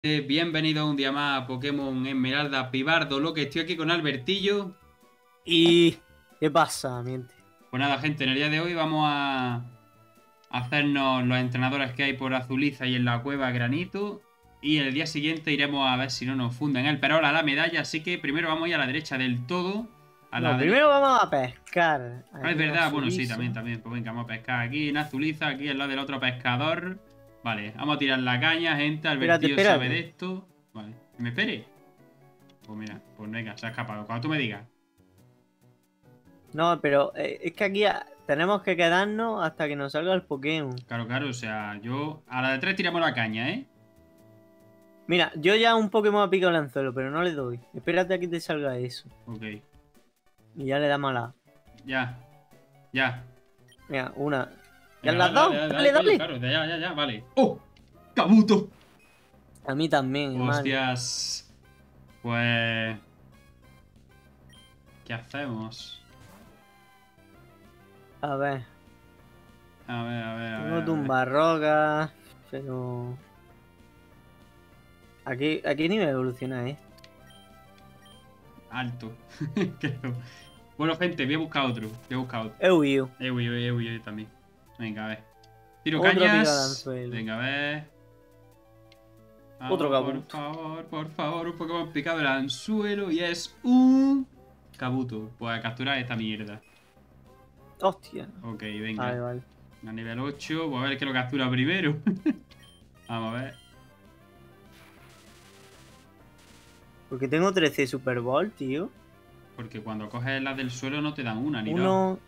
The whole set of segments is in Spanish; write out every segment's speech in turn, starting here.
Bienvenido un día más a Pokémon Esmeralda Pibardo, lo que estoy aquí con Albertillo. ¿Y qué pasa, miente? Pues nada, gente, en el día de hoy vamos a hacernos los entrenadores que hay por Azuliza y en la cueva Granito. Y el día siguiente iremos a ver si no nos funden el perol a la medalla. Así que primero vamos a ir a la derecha del todo. A la No, derecha. primero vamos a pescar Ah, es aquí en verdad, bueno, sí, también, Azuliza. también. Pues venga, vamos a pescar aquí en Azuliza, aquí al lado del otro pescador. Vale, vamos a tirar la caña, gente. Espérate, Albertillo sabe de espérate. esto. Vale, ¿me espere? Pues mira, pues venga, se ha escapado. Cuando tú me digas. No, pero es que aquí tenemos que quedarnos hasta que nos salga el Pokémon. Claro, claro, o sea, yo a la de tres tiramos la caña, ¿eh? Mira, yo ya un Pokémon a pico el anzuelo, pero no le doy. Espérate a que te salga eso. Ok, Y ya le damos a la... ya, ya. Mira, una. ¿Ya Venga, le has dale, dale, dado? dale, dale, Dale, coño, dale. claro, ya, vale. ¡Oh! ¡Cabuto! A mí también, hermano. Hostias. Pues... ¿Qué hacemos? A ver, A tengo ver. tumbarrocas, pero... ¿A qué nivel evoluciona esto? Alto. Creo. Bueno, gente, voy a buscar otro. Voy a buscar otro. He huido. He huido también. Venga, a ver. Tiro Otro pico al cañas. anzuelo. Venga, a ver. Otro Vamos, Kabuto. por favor, un Pokémon picado el anzuelo y es un Kabuto. Pues a capturar esta mierda. Hostia. Ok, Vale, venga. vale. A nivel 8, pues a ver qué lo captura primero. Vamos a ver. Porque tengo 13 Super Bowl, tío. Porque cuando coges las del suelo no te dan una ni dos. Uno.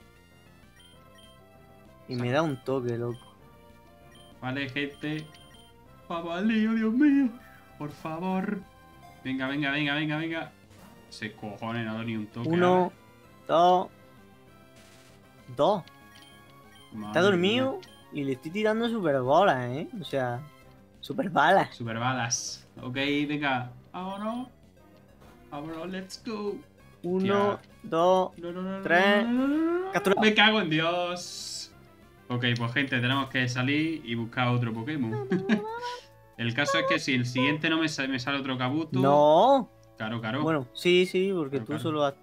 Y me da un toque, loco. Vale, gente. Pavalío, Dios mío. Por favor. Venga. Se cojones, no ha dado ni un toque. A ver. Uno, dos, dos. Está Madre mía. dormido y le estoy tirando super bolas, ¿eh? O sea, super balas. Super balas. Ok, venga. Vámonos. Vámonos, let's go. Uno, Tía. dos, tres. Captura. Me cago en Dios. Ok, pues gente, tenemos que salir y buscar otro Pokémon. El caso es que si el siguiente no me sale otro Kabuto. No. Claro, claro. Bueno, sí, porque Claro, tú claro. solo has...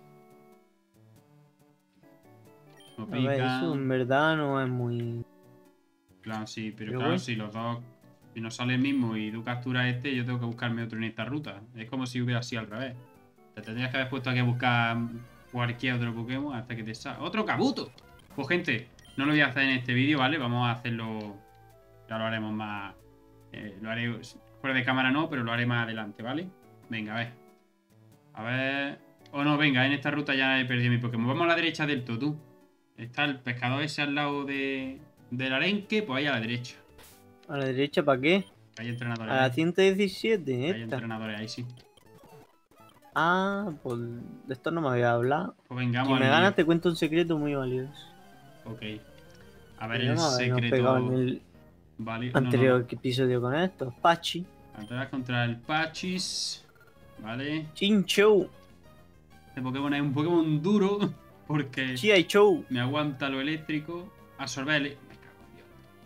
No A ver, eso pican. en verdad no es muy... Claro, sí, pero Pero claro, bueno. si los dos. Si no sale el mismo y tú capturas este, yo tengo que buscarme otro en esta ruta. Es como si hubiera sido al revés. Te tendrías que haber puesto aquí a buscar cualquier otro Pokémon hasta que te salga. ¡Otro Kabuto! Pues gente, no lo voy a hacer en este vídeo, ¿vale? Vamos a hacerlo. Ya lo haremos más. Lo haré fuera de cámara no, pero lo haré más adelante, ¿vale? Venga, a ver. A ver. Oh no, venga, en esta ruta ya he perdido mi Pokémon. Vamos a la derecha del todo, tú. Está el pescador ese al lado del arenque, pues ahí a la derecha. ¿A la derecha para qué? Hay entrenadores A la ahí. 117, Hay esta. entrenadores ahí, sí. Ah, pues de esto no me había hablado. Pues venga, Si vamos me al lío. ganas te cuento un secreto muy valioso. Ok. A ver Y el vamos a habernos pegado en secreto. el Vale. No. anterior episodio con esto. Pachi. Atacar contra el Pachis. Vale. Chinchou. Este Pokémon es un Pokémon duro. Porque Chiaichou. me aguanta lo eléctrico. Absorber el... Me cago en Dios.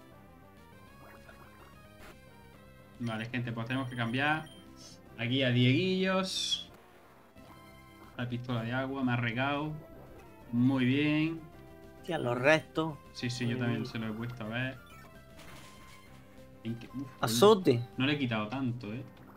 Vale, gente, pues tenemos que cambiar. Aquí a Dieguillos. La pistola de agua, me ha regado. Muy bien. Hostia, los restos. Sí, yo también se lo he puesto a ver. Uf, pues Azote. no le he quitado tanto,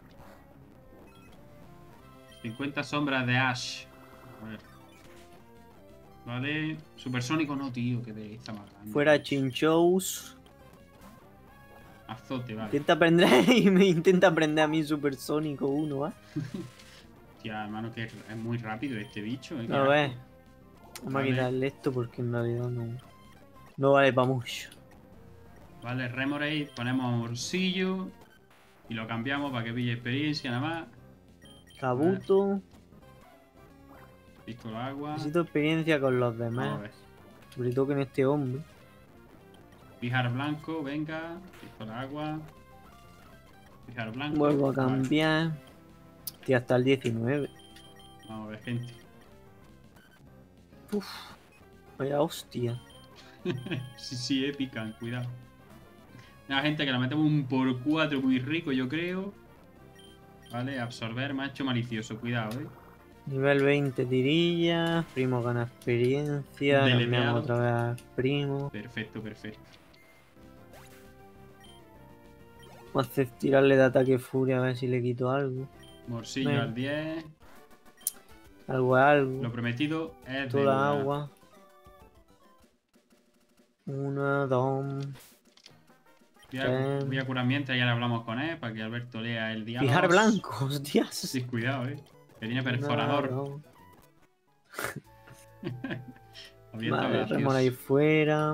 50 sombras de Ash. A ver. Vale. Supersónico no, tío, que pereza más grande. Fuera chinchous. Azote, vale. Intenta aprender y me intenta aprender a mí Supersónico 1, ¿eh? Tía, hermano, que es muy rápido este bicho, A ver. Vamos Vale. a quitarle esto porque en realidad no vale para mucho. Vale, Remoraid, ponemos bolsillo. Y lo cambiamos para que pille experiencia nada más. Kabuto. Pistola agua. Necesito experiencia con los Vamos a demás. ver. Sobre todo con este hombre. Pijar blanco, venga. Pistola agua. Pijar blanco. Vuelvo a Vale. cambiar. Estoy hasta el 19. Vamos a ver, gente. Uf. Vaya hostia. Sí, pican, cuidado. La gente que la metemos un por 4 muy rico, yo creo. Vale, absorber, macho malicioso. Cuidado, Nivel 20 tirilla. Primo gana experiencia. Deleteado. Cambiamos otra vez al primo. Perfecto, perfecto. Vamos a hacer tirarle de ataque furia a ver si le quito algo. Morsillo Ven. al 10. Algo es algo. Lo prometido es Toda deuda. agua. 1, 2. Voy a curar mientras y ahora hablamos con él para que Alberto lea el diálogo. Fijar blanco, hostias. Sí, cuidado, Que tiene perforador. No. Abierto Vale, gracioso. remora ahí fuera.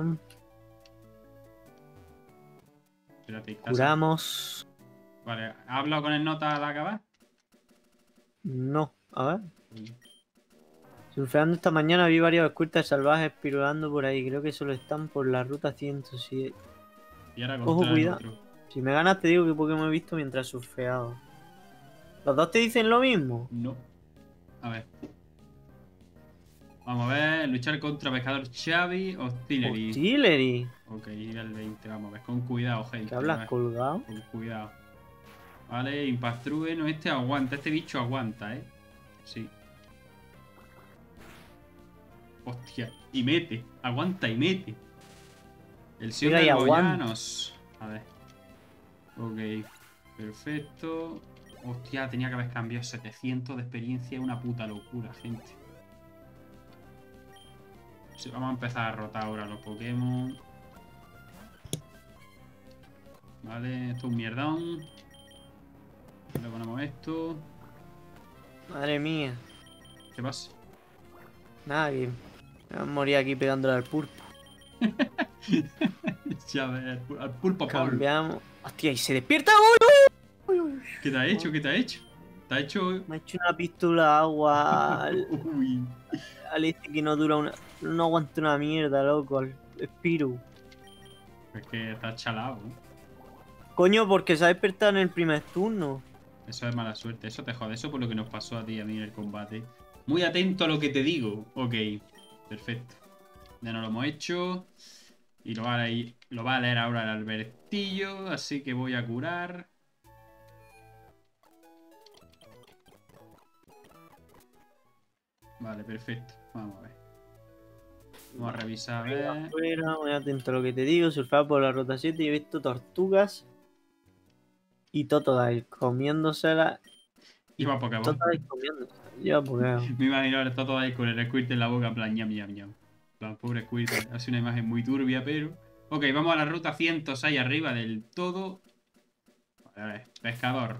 Espérate, está- Curamos. Vale, ¿ha hablado con el nota al acabar? No, a ver. Uy. Surfeando esta mañana vi varios escuirtas salvajes pirulando por ahí. Creo que solo están por la ruta 107. Y ahora Ojo, contra el cuidado. otro. Si me ganas te digo que Pokémon he visto mientras surfeado. ¿Los dos te dicen lo mismo? No. A ver. Vamos a ver. Luchar contra pescador Xavi o Stillery. Hostillery. Ok, nivel 20. Vamos a ver. Con cuidado, gente. ¿Que A hablas ver, colgado? con cuidado. Vale, Impact Trueno. Este aguanta. Este bicho aguanta, Sí. Hostia. Y mete. Aguanta y mete. El Sion Mira, y de aguanta. Boyanos. A ver. Ok. Perfecto. Hostia, tenía que haber cambiado 700 de experiencia. Una puta locura, gente. Sí, vamos a empezar a rotar ahora los Pokémon. Vale, esto es un mierdón. Le ponemos esto. Madre mía. ¿Qué pasa? Nada, que me voy a morir aquí pegándole al pulpo. Ya ves, al pulpo Paul. Cambiamos. Hostia, y se despierta. ¡Uy! ¿Qué te ha hecho? ¿Qué te ha hecho? ¿Te ha hecho...? Me ha hecho una pistola de agua. Uy. Al este que no dura una. No aguanta una mierda, loco. Al Spiru. Es que está chalado, Coño, porque se ha despertado en el primer turno. Eso es mala suerte. Eso te jode. Eso por lo que nos pasó a ti y a mí en el combate. Muy atento a lo que te digo. Ok. Perfecto. Ya no lo hemos hecho. Y lo va a leer ahora el Albertillo. Así que voy a curar. Vale, perfecto. Vamos a ver. Vamos a revisar, a ver. Afuera, muy atento a lo que te digo. Surfeado por la ruta 7 y he visto tortugas y Totodile comiéndoselas. Lleva Pokémon. Totodile comiéndoselas. Lleva Pokémon. Me imagino ahora está todo ahí con el Squirt en la boca, en plan ñam, ñam, ñam. En plan, pobre Squirt. Ha sido una imagen muy turbia, pero... Ok, vamos a la ruta 106 arriba del todo. Vale, a ver, pescador.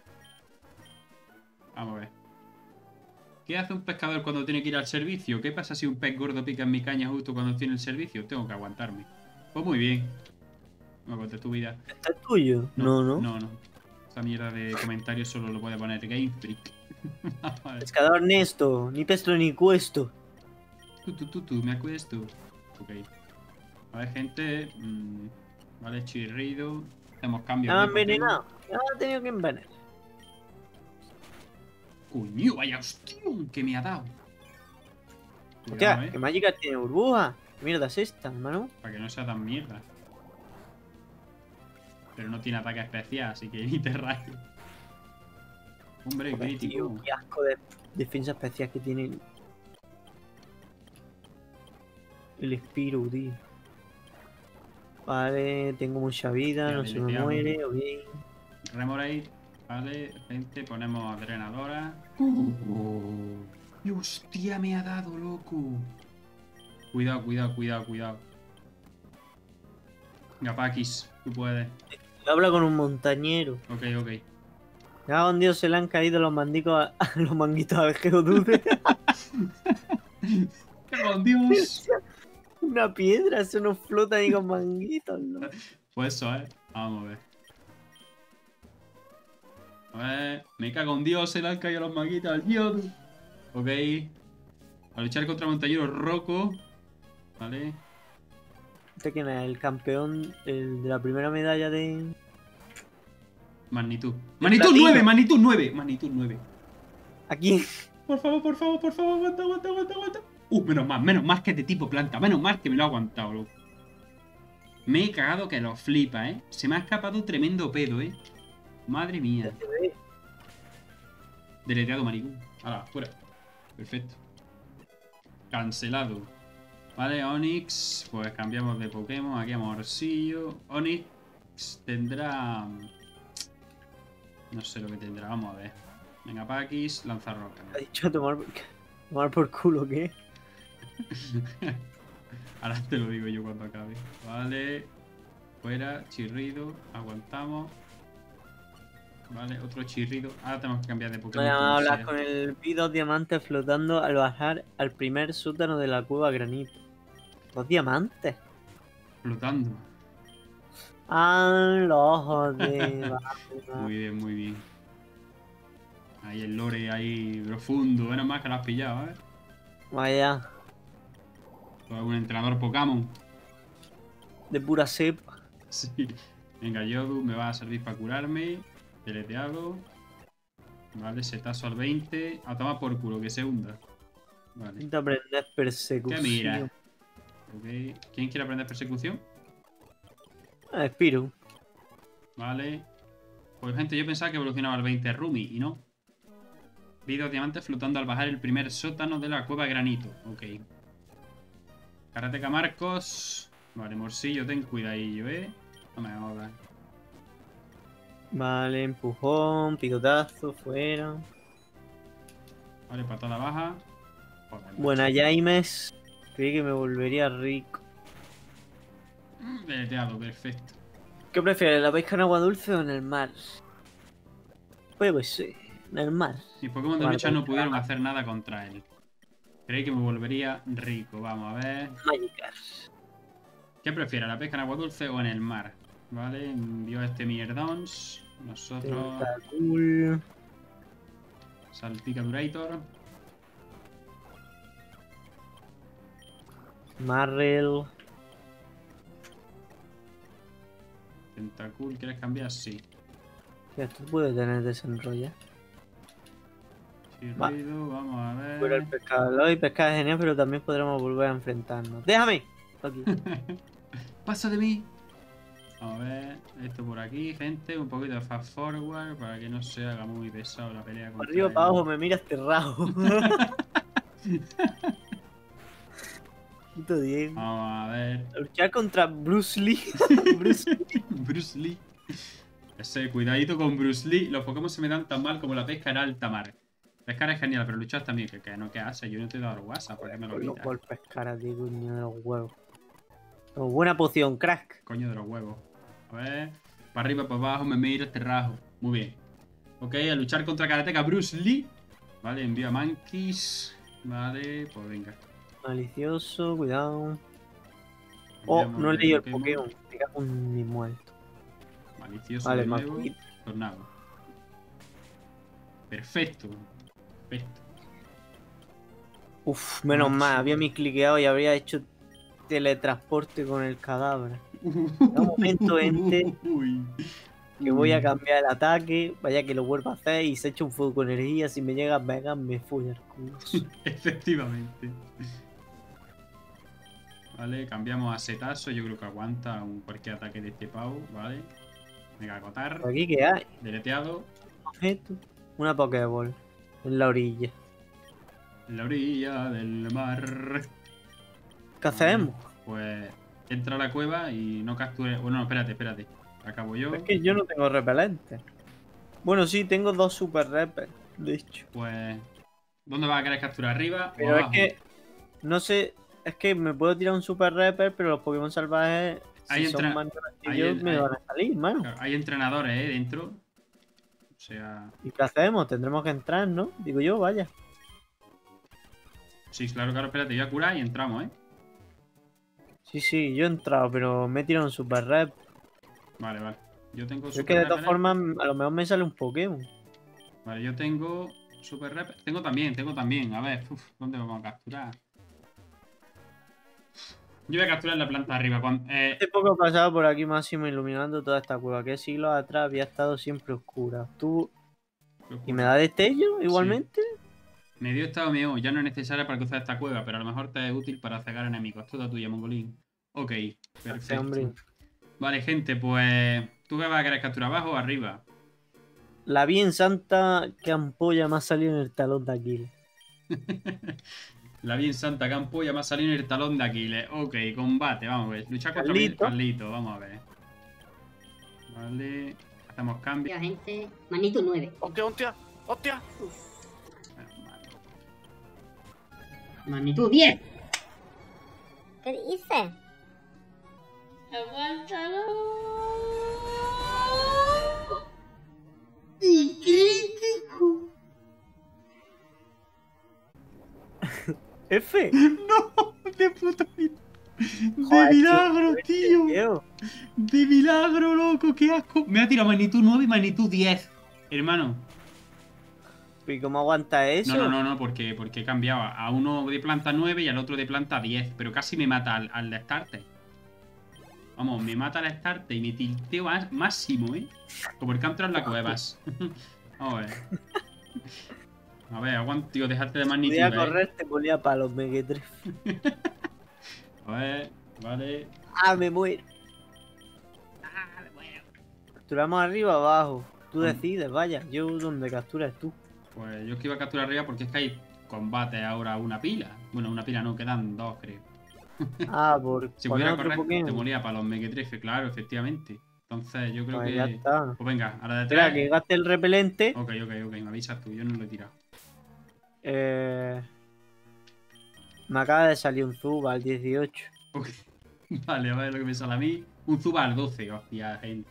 Vamos a ver. ¿Qué hace un pescador cuando tiene que ir al servicio? ¿Qué pasa si un pez gordo pica en mi caña justo cuando estoy en el servicio? Tengo que aguantarme. Pues muy bien. No me cuentes tu vida. ¿Está tuyo? No, no. No. Esa mierda de comentarios solo lo puede poner Game Freak. Vale. Pescador Nesto, ni pesto ni cuesto. Tú, me acuesto. Ok. A ver, gente. Vale, chirrido. Hacemos cambios. Me ha de Pokémon. envenenado. Ya ha tenido que envenenar. Coño, vaya hostión que me ha dado. Hostia, Cuidado, que Magikarp tiene burbuja. ¿Qué mierda es esta, hermano? Para que no sea tan mierda. Pero no tiene ataque especial, así que ni te rayes. Hombre, Joder, crítico. tío, qué asco de defensa especial que tiene el Spiru, tío. Vale, tengo mucha vida, Ya, no se me deleteamos. muere, ok. Remoraid. Vale, gente, ponemos drenadora. ¡Y hostia, me ha dado, loco! Cuidado. Gapakis, tú puedes. Habla con un montañero. Ok. Me cago en Dios, se le han caído los mandicos los manguitos al Geodude. ¡Qué con Dios! Una piedra, eso no flota ni con manguitos, ¿no? Pues eso, Vamos a ver. A ver, me cago en Dios, se le han caído los maguitos al Dios. Ok. A luchar contra Montañero Rocco. Vale. ¿Este quién es? El campeón el de la primera medalla de... Magnitud. El Magnitud platino. 9, magnitud 9. Magnitud 9. Aquí. Por favor, aguanta. Menos más que de tipo planta. Menos mal que me lo ha aguantado, loco. Me he cagado que lo flipa, Se me ha escapado un tremendo pedo, Madre mía. Deleteado maricón. Ahora, fuera. Perfecto. Cancelado. Vale, Onix. Pues cambiamos de Pokémon. Aquí a Morsillo. Onix tendrá... No sé lo que tendrá. Vamos a ver. Venga, Paquis. Lanza roca. Ha dicho tomar por culo, ¿qué? Ahora te lo digo yo cuando acabe. Vale. Fuera. Chirrido. Aguantamos. Vale, otro chirrido. Ahora tenemos que cambiar de Pokémon. Voy a como hablar sea. con el P2 diamantes flotando al bajar al primer sótano de la cueva granito. ¿Dos diamantes? Flotando. Ah, los ojos de... Muy bien, muy bien. Ahí el lore ahí profundo. Menos mal que lo has pillado, ¿eh? Vaya, Con algún entrenador Pokémon. de pura cepa. Sí. Venga, Yodu, me va a servir para curarme. Deleteado. Vale, setazo al 20. A tomar por culo, que se hunda. Vale. Necesito aprender ¿Qué persecución. mira? Ok. ¿Quién quiere aprender persecución? Ah, Spiru. Vale. Pues gente, yo pensaba que evolucionaba al 20 Rumi y no. Vi 2 diamantes flotando al bajar el primer sótano de la cueva granito. Ok. Karateka Marcos. Vale, Morsillo, ten cuidadillo, No me jodas. Vale, empujón, picotazo, fuera. Vale, patada baja. Joder, macho. Buena, Jaimes. Creí que me volvería rico. Deleteado, perfecto. ¿Qué prefieres, la pesca en agua dulce o en el mar? Pues sí, en el mar. Mis Pokémon de Vale, lucha no pues, pudieron hacer nada contra él. Creí que me volvería rico. Vamos a ver. Magikarp. ¿Qué prefiere, la pesca en agua dulce o en el mar? Vale, envió este mierdons. Nosotros... Tentacool. Salpica Durator. Marrel. Tentacool, ¿quieres cambiar? Sí. Ya, esto puede tener desenrolla. Chirrido, vamos a ver. Fuera el pescado. El pescado es genial, pero también podremos volver a enfrentarnos. ¡Déjame! Aquí. ¡Pasa de mí! Vamos a ver. Esto por aquí, gente. Un poquito de fast forward para que no se haga muy pesado la pelea Por contra arriba él. para abajo me miras cerrado. Puto Diego. Vamos a ver. A luchar contra Bruce Lee. Bruce Lee. Bruce Lee. Ese, cuidadito con Bruce Lee. Los Pokémon se me dan tan mal como la pesca en alta mar. Pescar es genial, pero luchar también. Que no, ¿qué hace? Yo no te he dado WhatsApp. ¿Por qué me lo Los quitas? golpes cara, tío, coño de los huevos. Oh, buena poción, crack. Coño de los huevos. A ver. Para arriba, para abajo, me mira, te rajo. Muy bien. Ok, a luchar contra Karateka Bruce Lee. Vale, envío a Monkeys. Vale, pues venga. Malicioso, cuidado. Oh, Enviamos no he de leído el Pokémon. Me cago en mi muerto. Malicioso Vale, de nuevo. Makuhita. Tornado. Perfecto. Perfecto. Uf, menos mal. Había mi cliqueado y habría hecho teletransporte con el cadáver. Un momento, ente, Uy. que voy a cambiar el ataque. Vaya que lo vuelva a hacer y se echa un fuego con energía. Si me llega a pegar, me fui al culo. Efectivamente. Vale, cambiamos a Setazo. Yo creo que aguanta cualquier ataque de este pavo. Vale. Mega Acotar. ¿Por aquí qué hay? Deleteado. Objeto. Una Pokéball. En la orilla. En la orilla del mar. ¿Qué hacemos? Pues entra a la cueva y no capture. Bueno, no, espérate. Acabo yo. Es que yo no tengo repelente. Bueno, sí, tengo 2 super repel. De hecho. Pues. ¿Dónde vas a querer capturar? ¿Arriba o Pero es abajo? que. No sé. Es que me puedo tirar un super repel, pero los Pokémon salvajes. Ahí Si son entra- más grandes que ahí yo, el- me ahí- van a salir, mano. Claro, hay entrenadores, dentro. O sea. ¿Y qué hacemos? Tendremos que entrar, ¿no? Digo yo, vaya. Sí, claro, espérate, voy a curar y entramos, Sí, yo he entrado, pero me he tirado un super rep. Vale. Yo tengo Es super que de rep, todas formas, a lo mejor me sale un Pokémon. Vale, yo tengo super rep. Tengo también. A ver, ¿dónde vamos a capturar? Yo voy a capturar la planta de arriba. Hace poco pasaba por aquí Máximo iluminando toda esta cueva, que siglos atrás había estado siempre oscura. ¿Tú? ¿Y me da destello igualmente? Me dio estado mío. Ya no es necesaria para cruzar esta cueva, pero a lo mejor te es útil para cegar enemigos. Toda tuya, Mongolín. Ok, perfecto. Hombre. Vale, gente, pues. ¿Tú qué vas a querer capturar, abajo o arriba? La bien santa que ampolla me ha salido en el talón de Aquiles. La bien santa campolla me ha salido en el talón de Aquiles. Ok, combate, vamos a ver. Luchar contra Carlito. Carlito, vamos a ver. Vale. Hacemos cambio. La gente. Magnitud 9. ¡Hostia, hostia! ¡Hostia! Vale. Magnitud 10. ¿Qué dices? Aguántalo. F. No, de puta vida. Joder, De milagro, tío. Tío. De milagro, loco, qué asco. Me ha tirado magnitud 9 y magnitud 10. Hermano. ¿Y cómo aguanta eso? No, porque he cambiado a uno de planta 9 y al otro de planta 10. Pero casi me mata al de starter. Vamos, me mata al starter y me tilteo máximo, ¿eh? Como el que ha entrado en la cuevas. Vamos a ver. A ver, aguanta, tío, dejarte de magnitud. Voy a correr, te ponía palos, Mequetref. A ver, vale. Ah, me muero. ¿Capturamos arriba o abajo? Tú decides, vaya. Yo donde capturas tú. Pues yo es que iba a capturar arriba porque es que hay combate ahora una pila. Bueno, una pila no, quedan dos, creo. Ah, por Si poner pudiera otro correr, Pokémon. te moría para los mequetrefes, claro, efectivamente. Entonces yo creo Pues que... ya está. Pues venga, a la de Espera, tres. que gaste el repelente. Ok, me avisas tú, yo no lo he tirado. Me acaba de salir un Zuba al 18. Ok. Vale, a ver lo que me sale a mí. Un Zuba al 12, hostia, gente.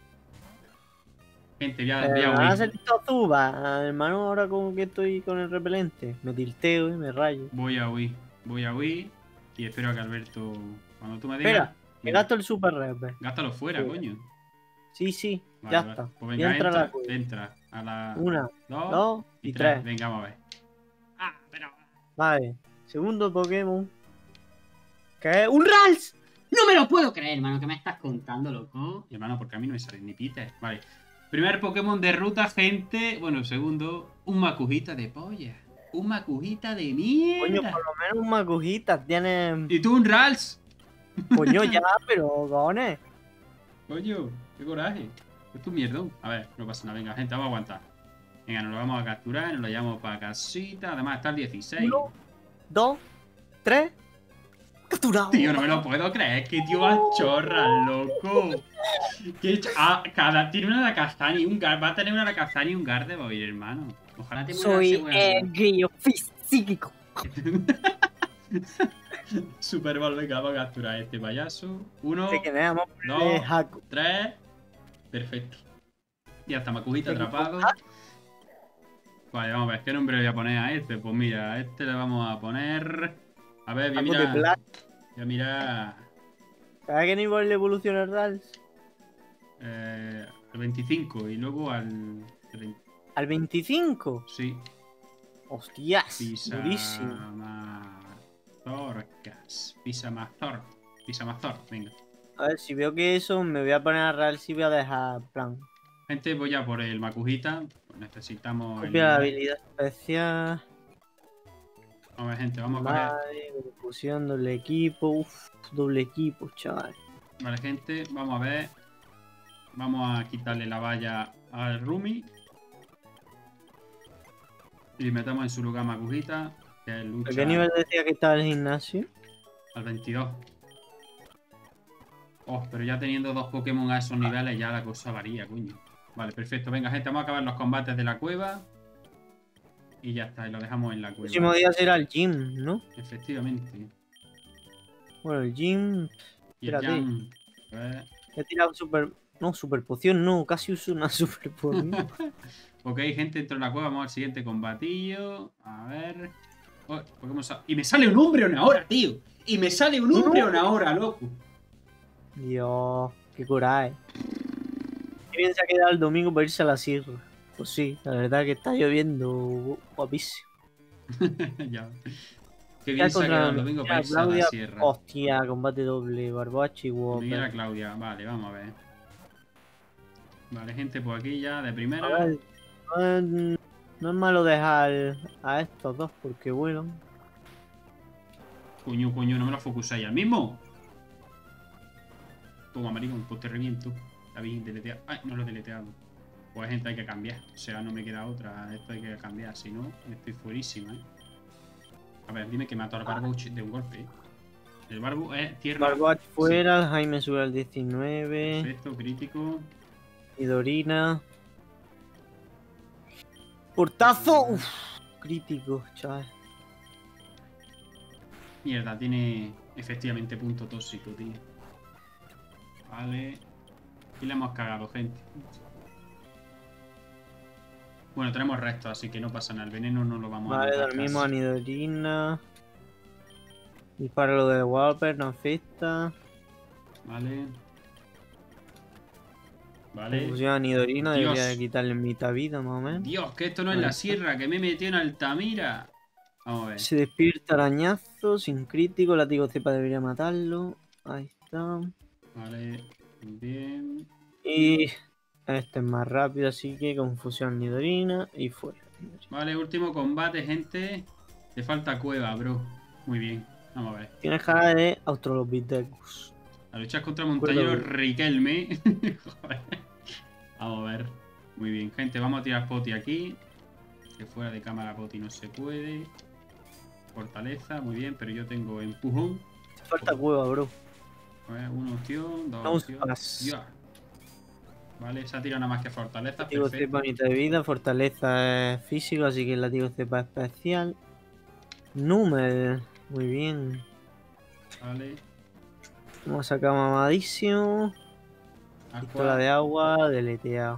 Gente, voy a Me van a huir. salir dos Zubas, hermano, ahora como que estoy con el repelente. Me tilteo y me rayo. Voy a huir. Y espero a que Alberto... Cuando tú me digas... Espera, que venga, gasto el super rep. gástalo fuera, Sí. coño. Sí, Vale, ya vale. está. Pues Y venga, entra la cueva. entra a la... Una, dos dos y y tres. tres. Venga, vamos a ver. Ah, pero... Vale. Segundo Pokémon. ¿Qué es? ¡Un Rals! No me lo puedo creer, hermano, que me estás contando, loco. Y hermano, porque a mí no me salen ni pites. Vale. Primer Pokémon de ruta, gente. Bueno, segundo, un Makujita de polla. Un Makujita de mierda. Coño, por lo menos un Makujita tiene. Y tú un Rals. Coño, ya, pero cojones. Coño, qué coraje. Es tu mierdón. A ver, no pasa nada. Venga, gente, vamos a aguantar. Venga, nos lo vamos a capturar, nos lo llevamos para casita. Además, está el 16. 1, 2, 3. Capturado. Tío, no me lo puedo creer. Que tío más chorra, loco. Tiene una Alakazam y un Gar. Va a tener una Alakazam y un Gardevoir, hermano. Ojalá te Soy grillo psíquico. Super Bowl, venga, vamos a capturar a este payaso. 1, Así que veamos. 2, Haku. 3. Perfecto. Ya está, Makujita Tengo- atrapado. Vale, vamos a ver, ¿qué nombre le voy a poner a este? Pues mira, a este le vamos a poner... A ver, voy a Haku de mirar... Black. Voy a mirar... ¿A qué nivel le evoluciona el Rals? Al 25 y luego al... ¿Al 25? Sí. Hostias, durísimo. Pisamazor, venga. A ver, si veo que eso, me voy a poner a Rals y voy a dejar plan. Gente, voy a por el Makujita. Necesitamos... Copia la habilidad especial. A ver, gente, vamos a coger... Vale, fusión, doble equipo. Uf, doble equipo, chaval. Vale, gente, vamos a ver. Vamos a quitarle la valla al Rumi. Y metemos en su lugar Makujita, que es ¿A lucha qué nivel decía que estaba el gimnasio? al 22. Oh, pero ya teniendo dos Pokémon a esos niveles ya la cosa varía, coño. Vale, perfecto. Venga, gente, vamos a acabar los combates de la cueva. Y ya está, y lo dejamos en la El cueva. próximo día será el gym, ¿no? Efectivamente. Bueno, el gym. Y el Espérate. Jam... A ver. He tirado super. No, super poción, no. Casi uso una super poción. Ok, gente, dentro de la cueva vamos al siguiente combatillo. A ver. Oh, y me sale un Umbreon ahora, tío. Y me sale un Umbreon ahora, loco. Dios, qué coraje. Qué bien se ha quedado el domingo para irse a la sierra. Pues sí, la verdad que está lloviendo guapísimo. Ya. Qué bien se ha quedado el domingo para irse a la sierra. Hostia, combate doble, Barbachi y Mira a Whopper. Claudia. Vale, vamos a ver. Vale, gente, pues aquí ya de A primera. ver, no es malo dejar a estos dos porque vuelan. Coño, no me lo focusáis al mismo. Toma, maricón, pues te reviento. La vi deleteado. Ay, no lo he deleteado. Pues gente, hay que cambiar. O sea, no me queda otra. Esto hay que cambiar. Si no, estoy fuerísima, ¿eh? A ver, dime que mato al Barbuch de un golpe, ¿eh? El Barbu es tierra. Barbuch Sí. fuera, Jaime sube al 19. Perfecto, crítico. Midorina. Portazo. Uf, crítico, chaval. Mierda, tiene efectivamente punto tóxico, tío. Vale. Y le hemos cagado, gente. Bueno, tenemos restos, así que no pasa nada. El veneno no lo vamos a Vale, notar dormimos a casi. Nidorina. Dispara lo de Walper, no afecta. Vale. Vale. Confusión a Nidorina, Dios. debería de quitarle mitad vida más o menos. Dios, que esto no es Ahí la está. sierra, que me metió en Altamira. Vamos a ver. Se despierta arañazo, sin crítico, látigo cepa debería matarlo. Ahí está. Vale. Bien. Y este es más rápido, así que confusión Nidorina y fuera. Vale, último combate, gente. Te falta cueva, bro. Muy bien. Vamos a ver. Tienes cara de Australopithecus. A luchar contra el montañero Cuerda, Riquelme. Joder. Vamos a ver. Muy bien, gente. Vamos a tirar Poti aquí. Que fuera de cámara Poti no se puede. Fortaleza, muy bien, pero yo tengo empujón. Te falta cueva, bro. A ver, una opción, dos Vamos opciones. Ya. Vale, se ha tirado nada más que fortaleza. Látigo Perfecto. cepa mitad de vida, fortaleza es físico, así que el látigo cepa especial. Número, muy bien. Vale. Vamos a sacar mamadísimo. Pistola de agua, deleteado.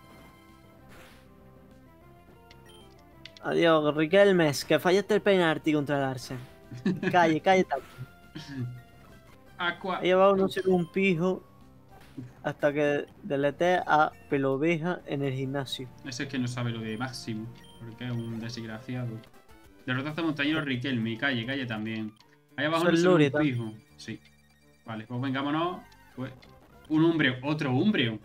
Adiós, Riquelmes, que fallaste el penalti contra el Arsen. Calle, cállate. Aqua. Ha llevado no sé un pijo hasta que deletea a Peloveja en el gimnasio. Ese es que no sabe lo de máximo. Porque es un desgraciado. Derrotaste a montañero Riquelme y calle también. Ahí abajo Eso no es se ve un Loreta. pijo. Sí. Vale, pues vengámonos. Pues, un Umbreon, otro Umbreon.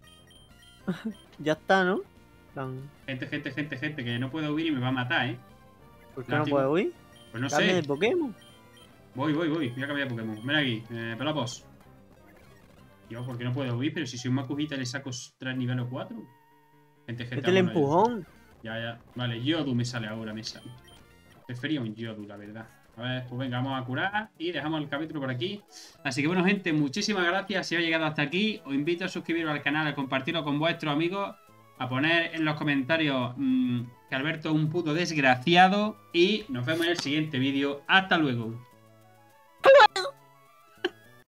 Ya está, ¿no? Plan, Gente, que no puedo huir y me va a matar, ¿eh? ¿por qué no Látigo. puedo huir? Pues no Cambia de sé. Pokémon. Voy. Voy a cambiar de Pokémon. Ven aquí, Pelopos. Yo, ¿por qué no puedo huir? Pero si soy un Makujita le saco 3 niveles 4. Gente, Mete el vámonos ya. empujón. Ya. Vale, Yodu me sale ahora, me sale. Prefería un Yodu, la verdad. A ver, pues venga, vamos a curar y dejamos el capítulo por aquí. Así que bueno, gente, muchísimas gracias si habéis llegado hasta aquí. Os invito a suscribiros al canal, a compartirlo con vuestros amigos, a poner en los comentarios que Alberto es un puto desgraciado y nos vemos en el siguiente vídeo. ¡Hasta luego!